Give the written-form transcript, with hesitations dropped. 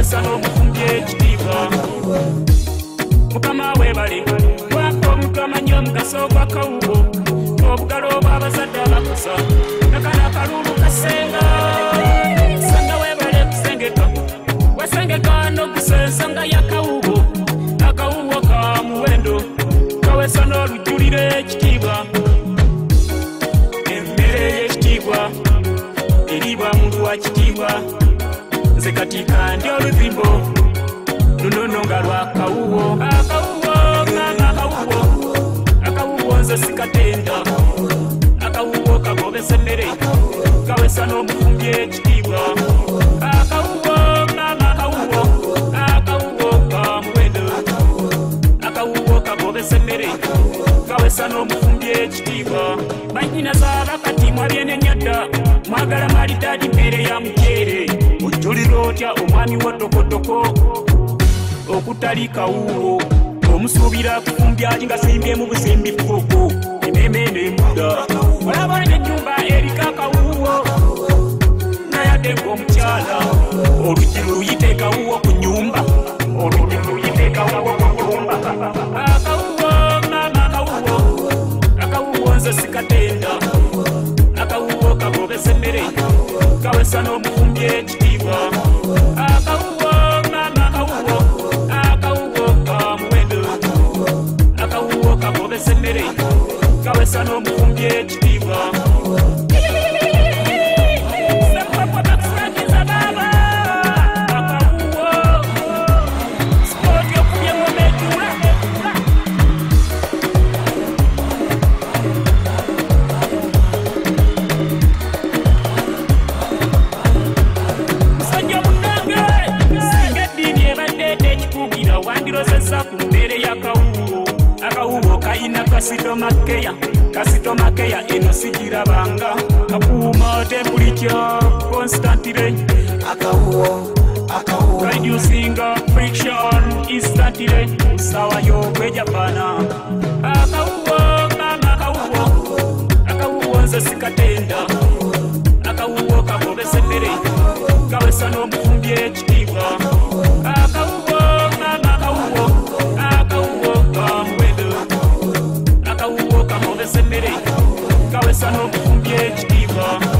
kawesa n'omufumbye ekitiibwa mukama webale wako omutama nnyo omugaso gw'akawuwo obugalo bw'abazadde abakusa nakana kalulu kasenga sanga webale kusengeka wesengeka n'okusa ensonga y'akawuwo akawuwo ka muwendo kawesa n'olujjulire ekitiibwa emmere y'ekitiibwa eribwa mundu wa kitiibwa nze katika ndi oluzimbo lunono nga lwakawuwo akawuwo nze sikatenda akawuwo kagobesa emmere kawesa n'omufumbye ekitiibwa akawuwo ka muwendo akawuwo kagobesa emmere kawesa n'omufumbye ekitiibwa banyina zaabakati mwabyenennyadda mwagala malitadi mmere ya mukyere ojjulira otya omwami w'ottokotoko okutali kawuwo omusuubira kufumbyaji nga simbye mu busimbifuko ememe n'embuda olaba n'ennyumba eriko akawuwo nayadde ng'omukyala oluggi luyite kawuwo ku nnyumba akawuwo nze sikatenda akawuwo kagobesa emmere kawesa n'omufumbye ekitiibwa akawuwo ka muwendo akawuwo kagobesa emmere kawesa n'omufumbye ekitiibwa wandirozesa ku mmere y'akawuwo akawuwo kayina kasitomakeya eno sigirabanga kakuuma temperature constantly reducinga friction instantly sawa y'okwejapana akawuwo nze sikatenda akawuwo kagobesa emmere kawesa n'omufumbye ekitiibwa akawuwo ka muwendo akawuwo kagobesa emmere kawesa n'omufumbye ekitiibwa